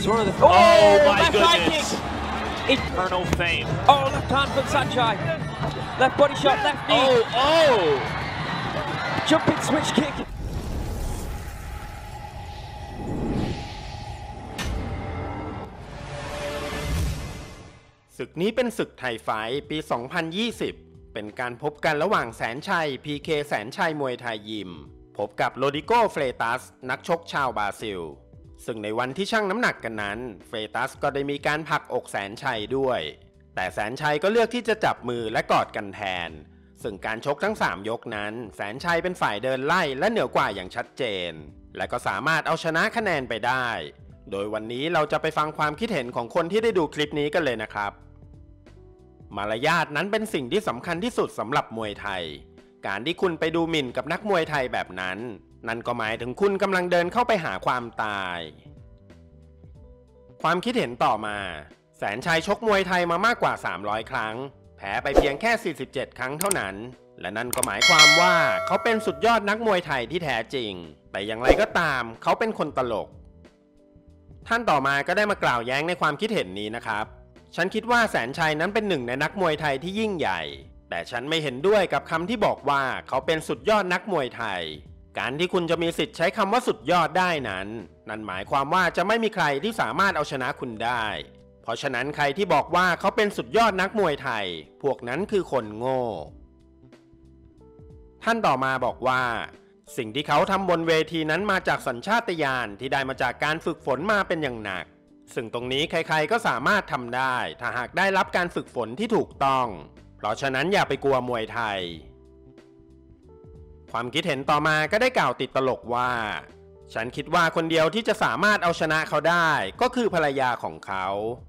It's one of the. Oh my left side goodness! kick. Eternal fame. Oh, left hand from Saenchai. Left body shot, left knee. Oh! Jumping switch kick. ศึกนี้เป็นศึกไทยไฟท์ปี 2020 เป็นการพบกันระหว่างแสนชัย PK แสนชัยมวยไทยยิมพบกับโรดิโก เฟรตัสนักชกชาวบราซิลซึ่งในวันที่ชั่งน้ำหนักกันนั้นเฟรตัสก็ได้มีการผลักอกแสนชัยด้วยแต่แสนชัยก็เลือกที่จะจับมือและกอดกันแทนซึ่งการชกทั้ง3ยกนั้นแสนชัยเป็นฝ่ายเดินไล่และเหนือกว่าอย่างชัดเจนและก็สามารถเอาชนะคะแนนไปได้โดยวันนี้เราจะไปฟังความคิดเห็นของคนที่ได้ดูคลิปนี้กันเลยนะครับมารยาทนั้นเป็นสิ่งที่สำคัญที่สุดสำหรับมวยไทยการที่คุณไปดูหมิ่นกับนักมวยไทยแบบนั้นนั่นก็หมายถึงคุณกำลังเดินเข้าไปหาความตายความคิดเห็นต่อมาแสนชัยชกมวยไทยมามากกว่า300ครั้งแพ้ไปเพียงแค่47ครั้งเท่านั้นและนั่นก็หมายความว่าเขาเป็นสุดยอดนักมวยไทยที่แท้จริงแต่อย่างไรก็ตามเขาเป็นคนตลกท่านต่อมาก็ได้มากล่าวแย้งในความคิดเห็นนี้นะครับฉันคิดว่าแสนชัยนั้นเป็นหนึ่งในนักมวยไทยที่ยิ่งใหญ่แต่ฉันไม่เห็นด้วยกับคำที่บอกว่าเขาเป็นสุดยอดนักมวยไทยการที่คุณจะมีสิทธิ์ใช้คำว่าสุดยอดได้นั้นนั่นหมายความว่าจะไม่มีใครที่สามารถเอาชนะคุณได้เพราะฉะนั้นใครที่บอกว่าเขาเป็นสุดยอดนักมวยไทยพวกนั้นคือคนโง่ท่านต่อมาบอกว่าสิ่งที่เขาทำบนเวทีนั้นมาจากสัญชาตญาณที่ได้มาจากการฝึกฝนมาเป็นอย่างหนักซึ่งตรงนี้ใครๆก็สามารถทำได้ถ้าหากได้รับการฝึกฝนที่ถูกต้องเพราะฉะนั้นอย่าไปกลัวมวยไทยความคิดเห็นต่อมาก็ได้กล่าวติดตลกว่าฉันคิดว่าคนเดียวที่จะสามารถเอาชนะเขาได้ก็คือภรรยาของเขา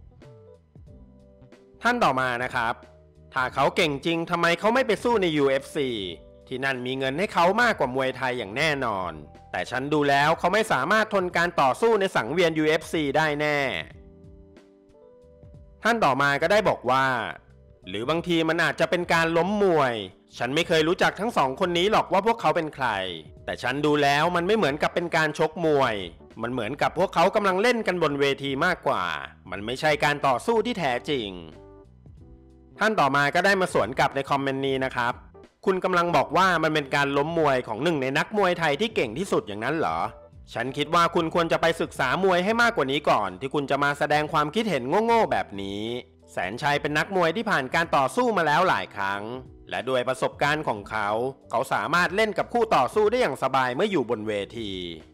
ท่านต่อมานะครับถ้าเขาเก่งจริงทำไมเขาไม่ไปสู้ใน UFC ที่นั่นมีเงินให้เขามากกว่ามวยไทยอย่างแน่นอนแต่ฉันดูแล้วเขาไม่สามารถทนการต่อสู้ในสังเวียน UFC ได้แน่ท่านต่อมาก็ได้บอกว่าหรือบางทีมันอาจจะเป็นการล้มมวยฉันไม่เคยรู้จักทั้งสองคนนี้หรอกว่าพวกเขาเป็นใครแต่ฉันดูแล้วมันไม่เหมือนกับเป็นการชกมวยมันเหมือนกับพวกเขากำลังเล่นกันบนเวทีมากกว่ามันไม่ใช่การต่อสู้ที่แท้จริงท่านต่อมาก็ได้มาสวนกลับในคอมเมนต์นี้นะครับคุณกำลังบอกว่ามันเป็นการล้มมวยของหนึ่งในนักมวยไทยที่เก่งที่สุดอย่างนั้นเหรอฉันคิดว่าคุณควรจะไปศึกษามวยให้มากกว่านี้ก่อนที่คุณจะมาแสดงความคิดเห็นโง่ๆแบบนี้แสนชัยเป็นนักมวยที่ผ่านการต่อสู้มาแล้วหลายครั้งและด้วยประสบการณ์ของเขาสามารถเล่นกับคู่ต่อสู้ได้อย่างสบายเมื่ออยู่บนเวที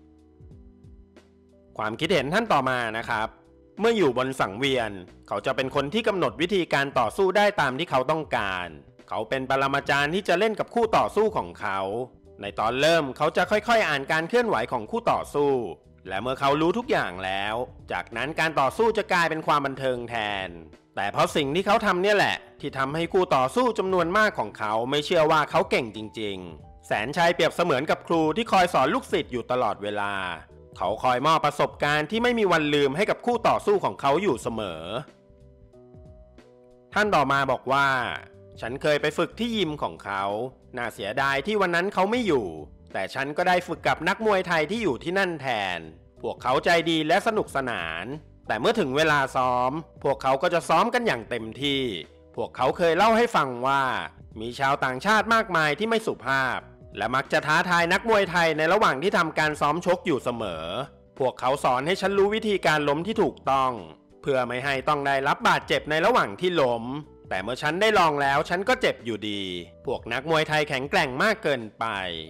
ความคิดเห็นท่านต่อมานะครับเมื่ออยู่บนสังเวียนเขาจะเป็นคนที่กำหนดวิธีการต่อสู้ได้ตามที่เขาต้องการเขาเป็นปรมาจารย์ที่จะเล่นกับคู่ต่อสู้ของเขาในตอนเริ่มเขาจะค่อยๆอ่านการเคลื่อนไหวของคู่ต่อสู้และเมื่อเขารู้ทุกอย่างแล้วจากนั้นการต่อสู้จะกลายเป็นความบันเทิงแทนแต่เพราะสิ่งที่เขาทำเนี่ยแหละที่ทำให้คู่ต่อสู้จำนวนมากของเขาไม่เชื่อว่าเขาเก่งจริงๆแสนชัยเปรียบเสมือนกับครูที่คอยสอนลูกศิษย์อยู่ตลอดเวลาเขาคอยมอบประสบการณ์ที่ไม่มีวันลืมให้กับคู่ต่อสู้ของเขาอยู่เสมอท่านต่อมาบอกว่าฉันเคยไปฝึกที่ยิมของเขาน่าเสียดายที่วันนั้นเขาไม่อยู่แต่ฉันก็ได้ฝึกกับนักมวยไทยที่อยู่ที่นั่นแทนพวกเขาใจดีและสนุกสนานแต่เมื่อถึงเวลาซ้อมพวกเขาก็จะซ้อมกันอย่างเต็มที่พวกเขาเคยเล่าให้ฟังว่ามีชาวต่างชาติมากมายที่ไม่สุภาพและมักจะท้าทายนักมวยไทยในระหว่างที่ทำการซ้อมชกอยู่เสมอพวกเขาสอนให้ฉันรู้วิธีการล้มที่ถูกต้องเพื่อไม่ให้ต้องได้รับบาดเจ็บในระหว่างที่ล้มแต่เมื่อฉันได้ลองแล้วฉันก็เจ็บอยู่ดีพวกนักมวยไทยแข็งแกร่งมากเกินไป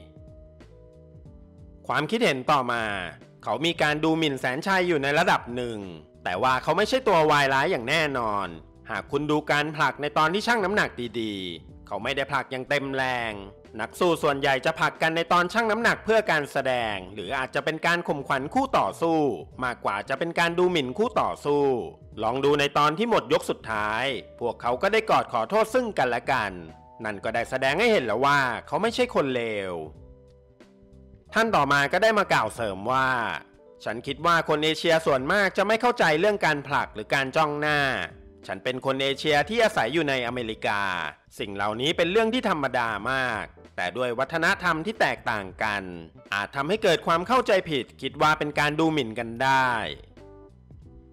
ความคิดเห็นต่อมาเขามีการดูหมิ่นแสนชัยอยู่ในระดับหนึ่งแต่ว่าเขาไม่ใช่ตัววายร้ายอย่างแน่นอนหากคุณดูการผลักในตอนที่ชั่งน้ำหนักดีๆเขาไม่ได้ผลักอย่างเต็มแรงนักสู้ส่วนใหญ่จะผลักกันในตอนชั่งน้ำหนักเพื่อการแสดงหรืออาจจะเป็นการข่มขวัญคู่ต่อสู้มากกว่าจะเป็นการดูหมิ่นคู่ต่อสู้ลองดูในตอนที่หมดยกสุดท้ายพวกเขาก็ได้กอดขอโทษซึ่งกันและกันนั่นก็ได้แสดงให้เห็นแล้วว่าเขาไม่ใช่คนเลวท่านต่อมาก็ได้มากล่าวเสริมว่าฉันคิดว่าคนเอเชียส่วนมากจะไม่เข้าใจเรื่องการผลักหรือการจ้องหน้าฉันเป็นคนเอเชียที่อาศัยอยู่ในอเมริกาสิ่งเหล่านี้เป็นเรื่องที่ธรรมดามากแต่ด้วยวัฒนธรรมที่แตกต่างกันอาจทำให้เกิดความเข้าใจผิดคิดว่าเป็นการดูหมิ่นกันได้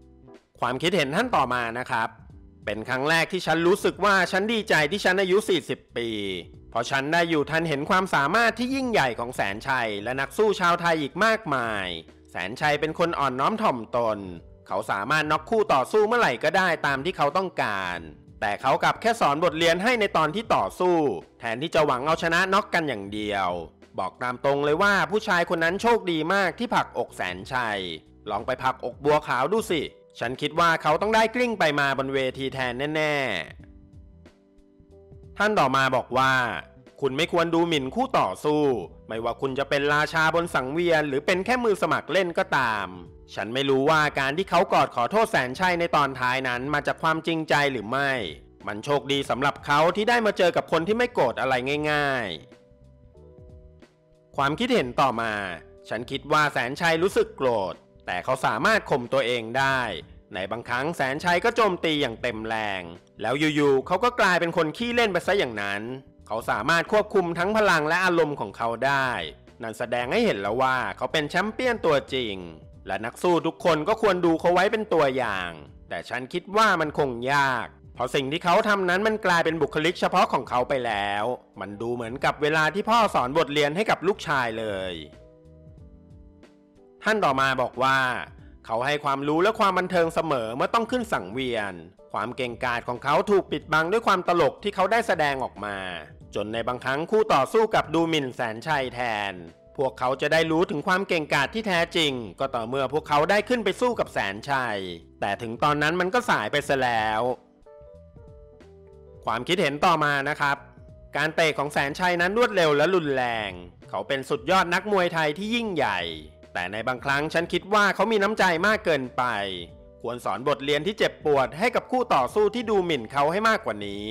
ความคิดเห็นท่านต่อมานะครับเป็นครั้งแรกที่ฉันรู้สึกว่าฉันดีใจที่ฉันอายุ40ปีเพราะฉันได้อยู่ทันเห็นความสามารถที่ยิ่งใหญ่ของแสนชัยและนักสู้ชาวไทยอีกมากมายแสนชัยเป็นคนอ่อนน้อมถ่อมตนเขาสามารถน็อกคู่ต่อสู้เมื่อไหร่ก็ได้ตามที่เขาต้องการแต่เขากลับแค่สอนบทเรียนให้ในตอนที่ต่อสู้แทนที่จะหวังเอาชนะน็อกกันอย่างเดียวบอกตามตรงเลยว่าผู้ชายคนนั้นโชคดีมากที่ผลักอกแสนชัยลองไปผลักอกบัวขาวดูสิฉันคิดว่าเขาต้องได้กลิ้งไปมาบนเวทีแทนแน่ๆท่านต่อมาบอกว่าคุณไม่ควรดูหมิ่นคู่ต่อสู้ไม่ว่าคุณจะเป็นราชาบนสังเวียนหรือเป็นแค่มือสมัครเล่นก็ตามฉันไม่รู้ว่าการที่เขากอดขอโทษแสนชัยในตอนท้ายนั้นมาจากความจริงใจหรือไม่มันโชคดีสำหรับเขาที่ได้มาเจอกับคนที่ไม่โกรธอะไรง่ายๆความคิดเห็นต่อมาฉันคิดว่าแสนชัยรู้สึกโกรธแต่เขาสามารถข่มตัวเองได้ในบางครั้งแสนชัยก็โจมตีอย่างเต็มแรงแล้วอยู่ๆเขาก็กลายเป็นคนขี้เล่นไปซะอย่างนั้นเขาสามารถควบคุมทั้งพลังและอารมณ์ของเขาได้นั่นแสดงให้เห็นแล้วว่าเขาเป็นแชมเปี้ยนตัวจริงและนักสู้ทุกคนก็ควรดูเขาไว้เป็นตัวอย่างแต่ฉันคิดว่ามันคงยากเพราะสิ่งที่เขาทำนั้นมันกลายเป็นบุคลิกเฉพาะของเขาไปแล้วมันดูเหมือนกับเวลาที่พ่อสอนบทเรียนให้กับลูกชายเลยท่านต่อมาบอกว่าเขาให้ความรู้และความบันเทิงเสมอเมื่อต้องขึ้นสังเวียนความเก่งกาจของเขาถูกปิดบังด้วยความตลกที่เขาได้แสดงออกมาจนในบางครั้งคู่ต่อสู้กับดูหมิ่นแสนชัยแทนพวกเขาจะได้รู้ถึงความเก่งกาจที่แท้จริงก็ต่อเมื่อพวกเขาได้ขึ้นไปสู้กับแสนชัยแต่ถึงตอนนั้นมันก็สายไปซะแล้วความคิดเห็นต่อมานะครับการเตะของแสนชัยนั้นรวดเร็วและรุนแรงเขาเป็นสุดยอดนักมวยไทยที่ยิ่งใหญ่แต่ในบางครั้งฉันคิดว่าเขามีน้ำใจมากเกินไปควรสอนบทเรียนที่เจ็บปวดให้กับคู่ต่อสู้ที่ดูหมิ่นเขาให้มากกว่านี้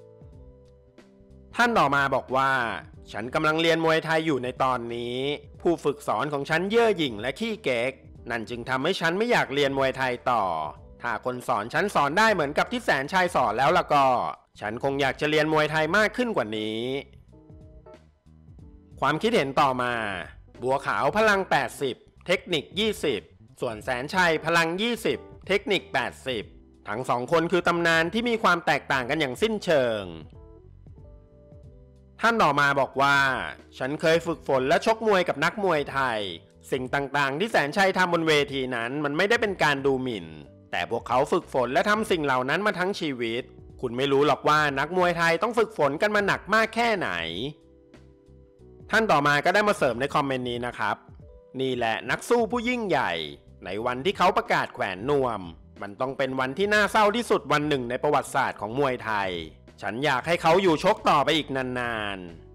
ท่านต่อมาบอกว่าฉันกำลังเรียนมวยไทยอยู่ในตอนนี้ผู้ฝึกสอนของฉันเย่อหยิ่งและขี้เก๊กนั่นจึงทำให้ฉันไม่อยากเรียนมวยไทยต่อถ้าคนสอนฉันสอนได้เหมือนกับที่แสนชัยสอนแล้วล่ะก็ฉันคงอยากจะเรียนมวยไทยมากขึ้นกว่านี้ความคิดเห็นต่อมาบัวขาวพลัง80เทคนิค20ส่วนแสนชัยพลัง20เทคนิค80ทั้งสองคนคือตำนานที่มีความแตกต่างกันอย่างสิ้นเชิงท่านต่อมาบอกว่าฉันเคยฝึกฝนและชกมวยกับนักมวยไทยสิ่งต่างๆที่แสนชัยทำบนเวทีนั้นมันไม่ได้เป็นการดูหมิ่นแต่พวกเขาฝึกฝนและทำสิ่งเหล่านั้นมาทั้งชีวิตคุณไม่รู้หรอกว่านักมวยไทยต้องฝึกฝนกันมาหนักมากแค่ไหนท่านต่อมาก็ได้มาเสริมในคอมเมนต์นี้นะครับนี่แหละนักสู้ผู้ยิ่งใหญ่ในวันที่เขาประกาศแขวนนวมมันต้องเป็นวันที่น่าเศร้าที่สุดวันหนึ่งในประวัติศาสตร์ของมวยไทยฉันอยากให้เขาอยู่ชกต่อไปอีกนาน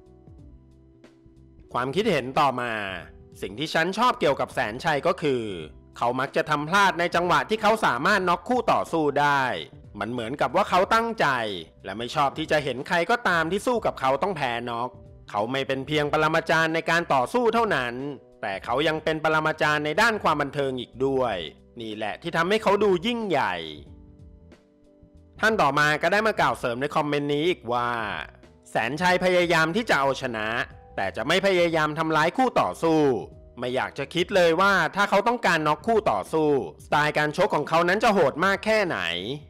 ๆความคิดเห็นต่อมาสิ่งที่ฉันชอบเกี่ยวกับแสนชัยก็คือเขามักจะทำพลาดในจังหวะที่เขาสามารถน็อกคู่ต่อสู้ได้มันเหมือนกับว่าเขาตั้งใจและไม่ชอบที่จะเห็นใครก็ตามที่สู้กับเขาต้องแพ้น็อกเขาไม่เป็นเพียงปรมาจารย์ในการต่อสู้เท่านั้นแต่เขายังเป็นปรมาจารย์ในด้านความบันเทิงอีกด้วยนี่แหละที่ทำให้เขาดูยิ่งใหญ่ท่านต่อมาก็ได้มากล่าวเสริมในคอมเมนต์นี้อีกว่าแสนชัยพยายามที่จะเอาชนะแต่จะไม่พยายามทำร้ายคู่ต่อสู้ไม่อยากจะคิดเลยว่าถ้าเขาต้องการน็อกคู่ต่อสู้สไตล์การชกของเขานั้นจะโหดมากแค่ไหน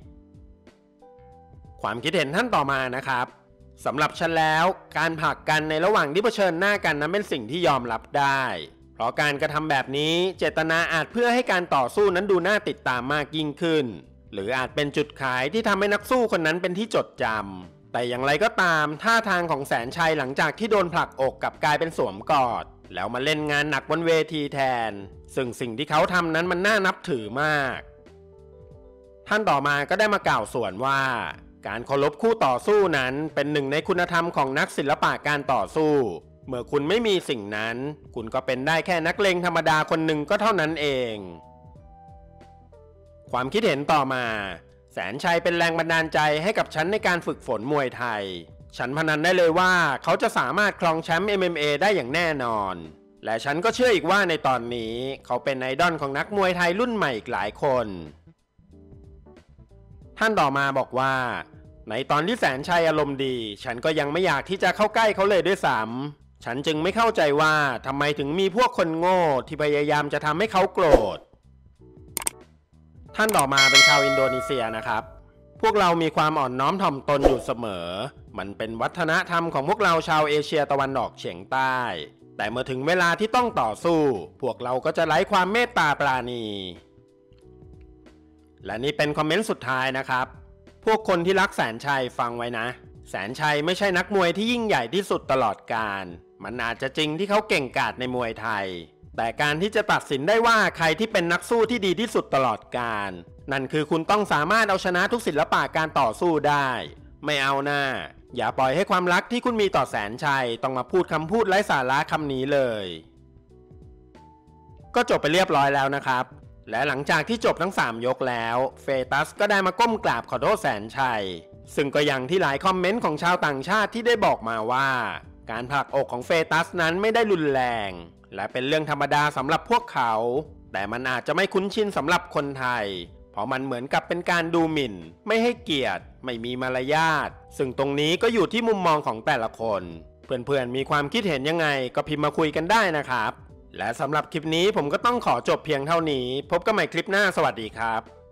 ความคิดเห็นท่านต่อมานะครับสำหรับฉันแล้วการผลักกันในระหว่างที่เผชิญหน้ากันนั้นเป็นสิ่งที่ยอมรับได้เพราะการกระทำแบบนี้เจตนาอาจเพื่อให้การต่อสู้นั้นดูน่าติดตามมากยิ่งขึ้นหรืออาจเป็นจุดขายที่ทำให้นักสู้คนนั้นเป็นที่จดจำแต่อย่างไรก็ตามท่าทางของแสนชัยหลังจากที่โดนผลักอกกลับกลายเป็นสวมกอดแล้วมาเล่นงานหนักบนเวทีแทนซึ่งสิ่งที่เขาทำนั้นมันน่านับถือมากท่านต่อมาก็ได้มากล่าวส่วนว่าการเคารพคู่ต่อสู้นั้นเป็นหนึ่งในคุณธรรมของนักศิลปะการต่อสู้เมื่อคุณไม่มีสิ่งนั้นคุณก็เป็นได้แค่นักเลงธรรมดาคนหนึ่งก็เท่านั้นเองความคิดเห็นต่อมาแสนชัยเป็นแรงบันดาลใจให้กับฉันในการฝึกฝนมวยไทยฉันพนันได้เลยว่าเขาจะสามารถครองแชมป์ MMA ได้อย่างแน่นอนและฉันก็เชื่ออีกว่าในตอนนี้เขาเป็นไอดอลของนักมวยไทยรุ่นใหม่อีกหลายคนท่านต่อมาบอกว่าในตอนที่แสนชัยอารมณ์ดีฉันก็ยังไม่อยากที่จะเข้าใกล้เขาเลยด้วยซ้ำฉันจึงไม่เข้าใจว่าทำไมถึงมีพวกคนโง่ที่พยายามจะทำให้เขาโกรธท่านต่อมาเป็นชาวอินโดนีเซียนะครับพวกเรามีความอ่อนน้อมถ่อมตนอยู่เสมอมันเป็นวัฒนธรรมของพวกเราชาวเอเชียตะวันออกเฉียงใต้แต่เมื่อถึงเวลาที่ต้องต่อสู้พวกเราก็จะไร้ความเมตตาปราณีและนี่เป็นคอมเมนต์สุดท้ายนะครับพวกคนที่รักแสนชัยฟังไว้นะแสนชัยไม่ใช่นักมวยที่ยิ่งใหญ่ที่สุดตลอดกาลมันอาจจะจริงที่เขาเก่งกาจในมวยไทยแต่การที่จะตัดสินได้ว่าใครที่เป็นนักสู้ที่ดีที่สุดตลอดกาลนั่นคือคุณต้องสามารถเอาชนะทุกศิลปะการต่อสู้ได้ไม่เอาหน้าอย่าปล่อยให้ความรักที่คุณมีต่อแสนชัยต้องมาพูดคำพูดไร้สาระคำนี้เลยก็จบไปเรียบร้อยแล้วนะครับและหลังจากที่จบทั้ง3ยกแล้วเฟตัสก็ได้มาก้มกราบขอโทษแสนชัยซึ่งก็อย่างที่หลายคอมเมนต์ของชาวต่างชาติที่ได้บอกมาว่าการผลักอกของเฟตัสนั้นไม่ได้รุนแรงและเป็นเรื่องธรรมดาสำหรับพวกเขาแต่มันอาจจะไม่คุ้นชินสำหรับคนไทยเพราะมันเหมือนกับเป็นการดูหมิ่นไม่ให้เกียรติไม่มีมารยาทซึ่งตรงนี้ก็อยู่ที่มุมมองของแต่ละคนเพื่อนๆมีความคิดเห็นยังไงก็พิมพ์มาคุยกันได้นะครับและสำหรับคลิปนี้ผมก็ต้องขอจบเพียงเท่านี้พบกันใหม่คลิปหน้าสวัสดีครับ